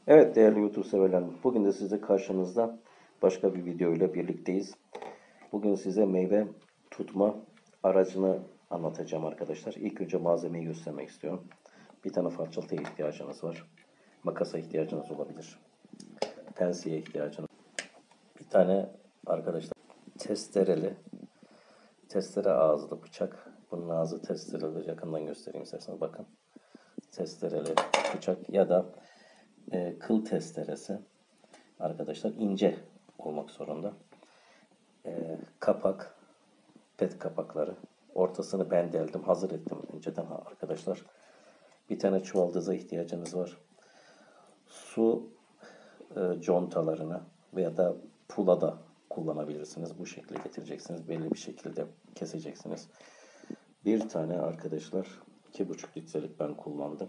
Evet değerli YouTube severler, bugün de size karşınızda başka bir video ile birlikteyiz. Bugün size meyve tutma aracını anlatacağım arkadaşlar. İlk önce malzemeyi göstermek istiyorum. Bir tane falçataya ihtiyacınız var. Makasa ihtiyacınız olabilir. Penseye ihtiyacınız. Bir tane arkadaşlar testere ağızlı bıçak. Bunun ağzı testereli, yakından göstereyim isterseniz bakın. Testereli bıçak ya da kıl testeresi. Arkadaşlar ince olmak zorunda. Kapak, pet kapakları. Ortasını ben deldim, hazır ettim önceden arkadaşlar. Bir tane çuvaldıza ihtiyacınız var. Su contalarını veya da pula da kullanabilirsiniz. Bu şekilde getireceksiniz. Belli bir şekilde keseceksiniz. Bir tane arkadaşlar 2,5 litrelik ben kullandım.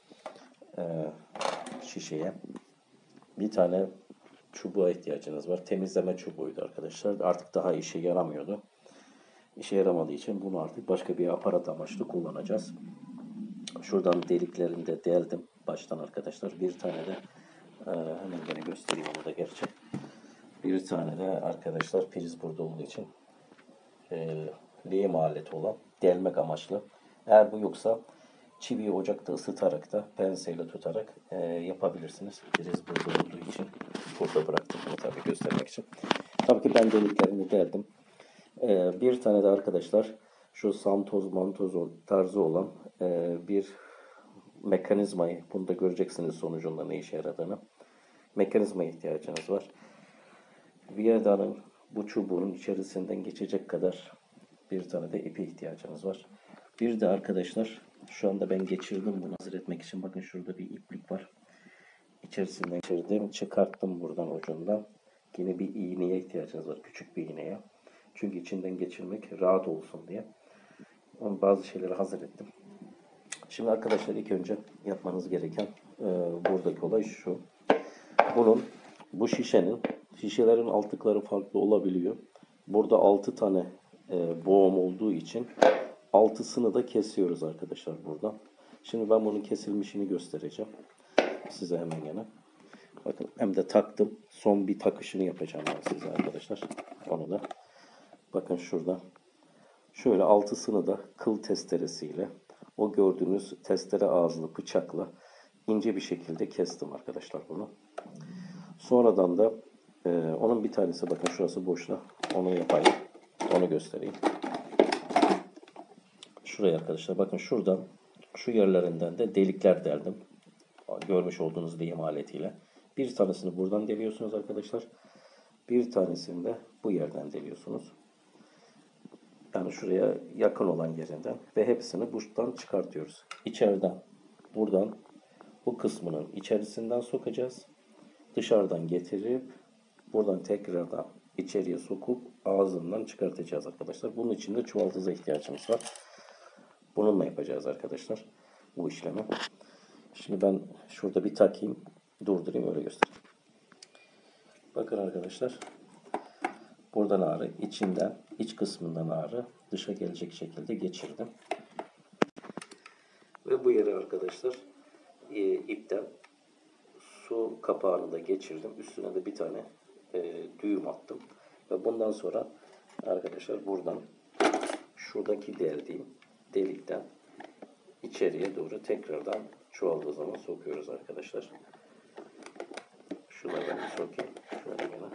Şişeye. Bir tane çubuğa ihtiyacınız var. Temizleme çubuğuydu arkadaşlar. Artık daha işe yaramıyordu. İşe yaramadığı için bunu artık başka bir aparat amaçlı kullanacağız. Şuradan deliklerini de deldim baştan arkadaşlar. Bir tane de hemen gene göstereyim onu da gerçi. Bir tane de arkadaşlar priz burada olduğu için lehim aleti olan delmek amaçlı. Eğer bu yoksa çiviyi ocakta ısıtarak da penseyle tutarak yapabilirsiniz. Priz burada olduğu için burada bıraktım bunu tabii göstermek için. Tabii ki ben deliklerini deldim. Bir tane de arkadaşlar şu santoz mantoz tarzı olan bir mekanizmayı, bunu da göreceksiniz sonucunda ne işe yaradığını. Mekanizmaya ihtiyacınız var. Viyadanın bu çubuğun içerisinden geçecek kadar bir tane de ipi ihtiyacınız var. Bir de arkadaşlar şu anda ben geçirdim bunu hazır etmek için. Bakın şurada bir iplik var. İçerisinden geçirdim, çıkarttım buradan ucundan. Yine bir iğneye ihtiyacınız var, küçük bir iğneye. Çünkü içinden geçirmek rahat olsun diye. Onun bazı şeyleri hazır ettim. Şimdi arkadaşlar ilk önce yapmanız gereken buradaki olay şu. Bu şişelerin altlıkları farklı olabiliyor. Burada 6 tane boğum olduğu için 6'sını da kesiyoruz arkadaşlar burada. Şimdi ben bunun kesilmişini göstereceğim. Size hemen gene. Bakın hem de taktım. Son bir takışını yapacağım ben size arkadaşlar. Onu da. Bakın şurada. Şöyle 6'sını da kıl testeresiyle o gördüğünüz testere ağızlı bıçakla ince bir şekilde kestim arkadaşlar bunu. Sonradan da onun bir tanesi bakın şurası boşta. Onu yapayım. Onu göstereyim. Şuraya arkadaşlar bakın şuradan şu yerlerinden de delikler deldim. Görmüş olduğunuz lehim aletiyle. Bir tanesini buradan deliyorsunuz arkadaşlar. Bir tanesini de bu yerden deliyorsunuz. Yani şuraya yakın olan yerinden ve hepsini buradan çıkartıyoruz. İçeriden buradan bu kısmının içerisinden sokacağız. Dışarıdan getirip buradan tekrardan içeriye sokup ağzından çıkartacağız arkadaşlar. Bunun için de çuvaldıza ihtiyacımız var. Bununla yapacağız arkadaşlar bu işlemi. Şimdi ben şurada bir takayım, durdurayım öyle göstereyim. Bakın arkadaşlar. Buradan ağrı, iç kısmından ağrı dışa gelecek şekilde geçirdim. Ve bu yere arkadaşlar ipten su kapağını da geçirdim. Üstüne de bir tane düğüm attım. Ve bundan sonra arkadaşlar buradan şuradaki deldiğim delikten içeriye doğru tekrardan çoğaldığı zaman sokuyoruz arkadaşlar. Şuradan bir sokayım. Şöyle gene.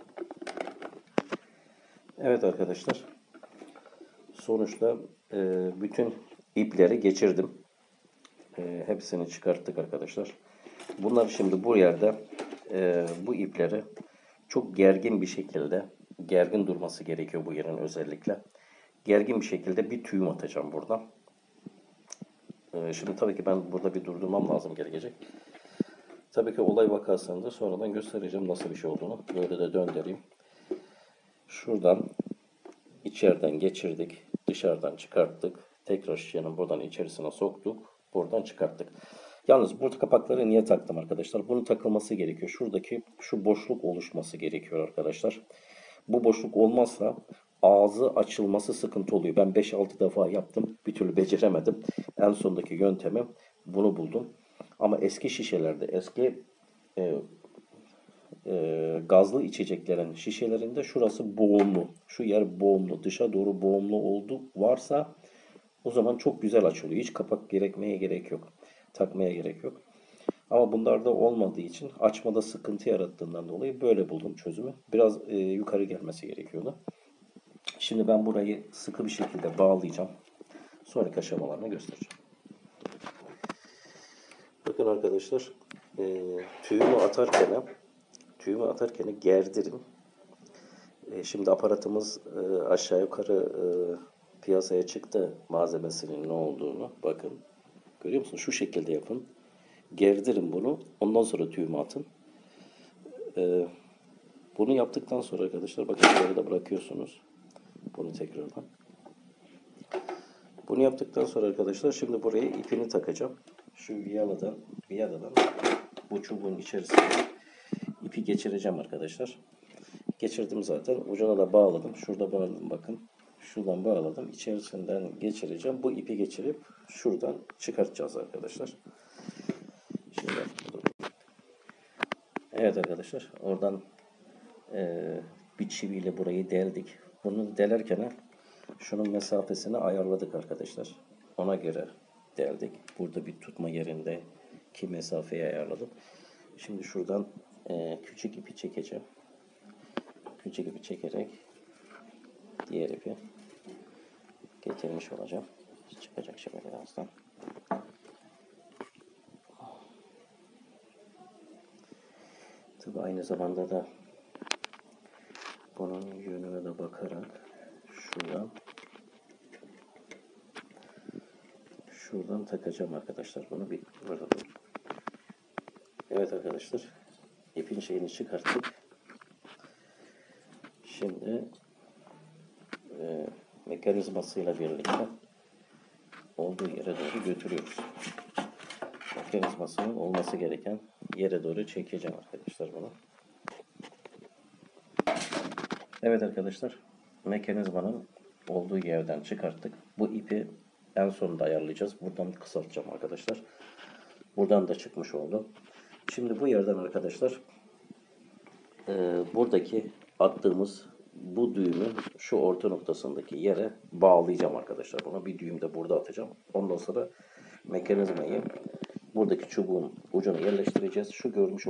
Evet arkadaşlar. Sonuçta bütün ipleri geçirdim. Hepsini çıkarttık arkadaşlar. Bunları şimdi bu yerde bu ipleri çok gergin bir şekilde gergin durması gerekiyor bu yerin özellikle. Gergin bir şekilde bir tüyüm atacağım buradan. Şimdi tabii ki ben burada bir durdurmam lazım gerekecek. Tabii ki olay vakasında sonradan göstereceğim nasıl bir şey olduğunu. Böyle de döndüreyim. Şuradan içeriden geçirdik. Dışarıdan çıkarttık. Tekrar şişenin buradan içerisine soktuk. Buradan çıkarttık. Yalnız burada kapakları niye taktım arkadaşlar? Bunun takılması gerekiyor. Şuradaki şu boşluk oluşması gerekiyor arkadaşlar. Bu boşluk olmazsa ağzı açılması sıkıntı oluyor. Ben 5-6 defa yaptım. Bir türlü beceremedim. En sondaki yöntemi bunu buldum. Ama eski şişelerde, eski gazlı içeceklerin şişelerinde şurası boğumlu. Şu yer boğumlu. Dışa doğru boğumlu oldu varsa o zaman çok güzel açılıyor. Hiç kapak gerekmeye gerek yok. Takmaya gerek yok. Ama bunlarda olmadığı için açmada sıkıntı yarattığından dolayı böyle buldum çözümü. Biraz yukarı gelmesi gerekiyordu. Şimdi ben burayı sıkı bir şekilde bağlayacağım. Sonraki aşamalarını göstereceğim. Bakın arkadaşlar, tüyümü atarken gerdirim. Şimdi aparatımız aşağı yukarı piyasaya çıktı, malzemesinin ne olduğunu. Bakın, görüyor musunuz? Şu şekilde yapın. Gerdirin bunu. Ondan sonra tüyümü atın. Bunu yaptıktan sonra arkadaşlar bakın şöyle de bırakıyorsunuz. Bunu tekrardan. Bunu yaptıktan sonra arkadaşlar şimdi buraya ipini takacağım. Şu viyaladan bu çubuğun içerisine ipi geçireceğim arkadaşlar. Geçirdim zaten. Ucuna da bağladım. Şurada bağladım bakın. Şuradan bağladım. İçerisinden geçireceğim. Bu ipi geçirip şuradan çıkartacağız arkadaşlar. Şimdi evet arkadaşlar, oradan bir çiviyle burayı deldik. Bunu delerken şunun mesafesini ayarladık arkadaşlar. Ona göre deldik. Burada bir tutma yerindeki mesafeyi ayarladım. Şimdi şuradan küçük ipi çekeceğim. Küçük ipi çekerek diğer ipi getirmiş olacağım. Çıkacak şimdi birazdan. Tabi aynı zamanda da bunun yönüne de bakarak şuradan takacağım arkadaşlar. Bunu bir burada. Evet arkadaşlar, ipin şeyini çıkarttık. Şimdi mekanizmasıyla birlikte olduğu yere doğru götürüyoruz. Mekanizmasının olması gereken yere doğru çekeceğim arkadaşlar bunu. Evet arkadaşlar, mekanizmanın olduğu yerden çıkarttık. Bu ipi en sonunda ayarlayacağız. Buradan kısaltacağım arkadaşlar. Buradan da çıkmış oldu. Şimdi bu yerden arkadaşlar buradaki attığımız bu düğümü şu orta noktasındaki yere bağlayacağım arkadaşlar. Buna bir düğüm de burada atacağım. Ondan sonra mekanizmayı buradaki çubuğun ucuna yerleştireceğiz. Şu görmüş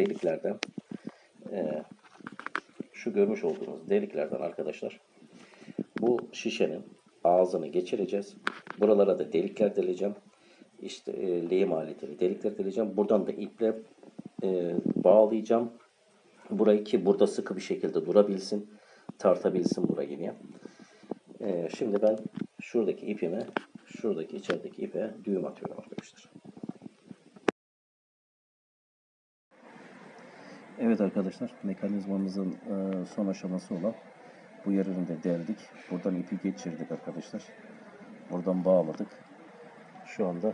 olduğunuz deliklerden arkadaşlar bu şişenin ağzını geçireceğiz. Buralara da delikler deleceğim. İşte lehim aletiyle delikler deleceğim. Buradan da iple bağlayacağım. Burayı ki burada sıkı bir şekilde durabilsin. Tartabilsin burayı yine. Şimdi ben şuradaki içerideki ipe düğüm atıyorum arkadaşlar. Evet arkadaşlar, mekanizmamızın son aşaması olan bu yerini de deldik. Buradan ipi geçirdik arkadaşlar. Buradan bağladık. Şu anda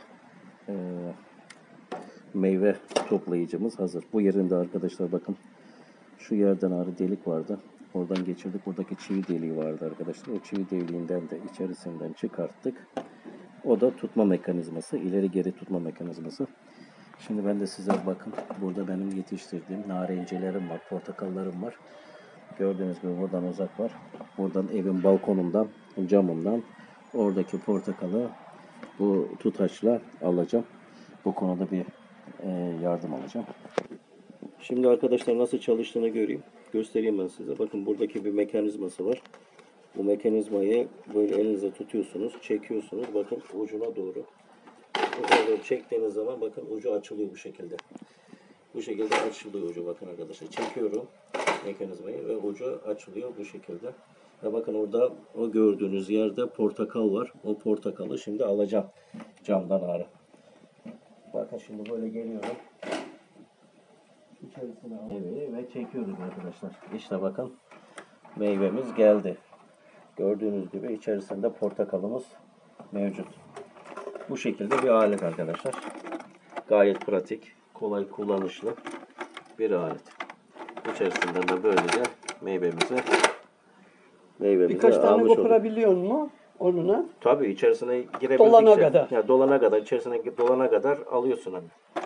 meyve toplayıcımız hazır. Bu yerinde arkadaşlar bakın şu yerden ağrı delik vardı. Oradan geçirdik. Buradaki çivi deliği vardı arkadaşlar. O çivi deliğinden de içerisinden çıkarttık. O da tutma mekanizması. İleri geri tutma mekanizması. Şimdi ben de size bakın. Burada benim yetiştirdiğim narencelerim var. Portakallarım var. Gördüğünüz gibi buradan uzak var. Buradan evin balkonundan, camından oradaki portakalı bu tutaçla alacağım. Bu konuda bir yardım alacağım. Şimdi arkadaşlar nasıl çalıştığını göstereyim ben size. Bakın buradaki bir mekanizması var. Bu mekanizmayı böyle elinize tutuyorsunuz, çekiyorsunuz. Bakın ucuna doğru. Ucuna çektiğiniz zaman bakın ucu açılıyor bu şekilde. Bu şekilde açılıyor ucu bakın arkadaşlar. Çekiyorum mekanizmayı ve ucu açılıyor bu şekilde. Ve bakın orada o gördüğünüz yerde portakal var. O portakalı şimdi alacağım camdan ağrı. Bakın şimdi böyle geliyorum. İçerisine alıyorum ve çekiyoruz arkadaşlar. İşte bakın meyvemiz geldi. Gördüğünüz gibi içerisinde portakalımız mevcut. Bu şekilde bir alet arkadaşlar. Gayet pratik, kolay kullanışlı bir alet. İçerisinden de böylece meyvemizi Birkaç tane almış olduk. koparabiliyor mu onunla? Tabii içerisine girebildikçe. Dolana kadar. Ya dolana kadar, içerisine dolana kadar alıyorsun hani.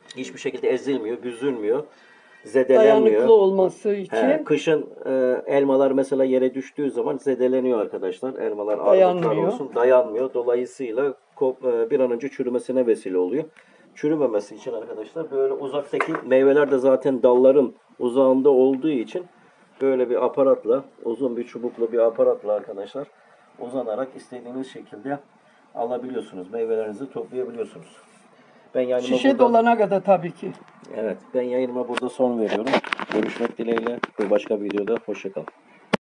hiçbir şekilde ezilmiyor, büzülmüyor, zedelenmiyor. Dayanıklı olması için Kışın elmalar mesela yere düştüğü zaman zedeleniyor arkadaşlar. Elmalar armutlar Dayanmıyor. olsun dayanmıyor. Dolayısıyla bir an önce çürümesine vesile oluyor. Çürümemesi için arkadaşlar böyle uzaktaki meyveler de zaten dalların uzağında olduğu için böyle bir aparatla, uzun bir çubuklu bir aparatla arkadaşlar uzanarak istediğiniz şekilde alabiliyorsunuz. Meyvelerinizi toplayabiliyorsunuz. Ben yayınıma şişe dolana kadar tabii ki. Evet, ben yayınıma burada son veriyorum. Görüşmek dileğiyle ve başka bir videoda hoşça kalın.